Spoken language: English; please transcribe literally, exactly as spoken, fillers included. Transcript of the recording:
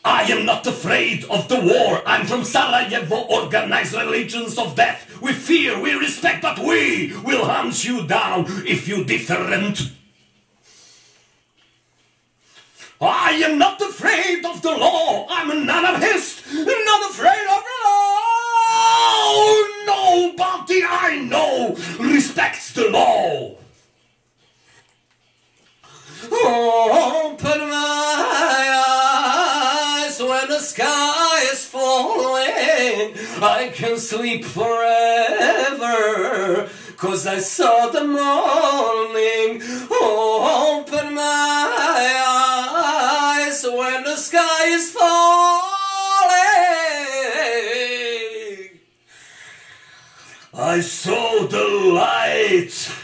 I am not afraid of the war. I'm from Sarajevo, organized religions of death. We fear, we respect, but we will hunt you down if you different. I am not afraid of the law. I'm an anarchist, not afraid of the law. Nobody I know respects the law. Open my eyes when the sky is falling. I can sleep forever, 'cause I saw the morning. Open my eyes when the sky is falling. I saw the light.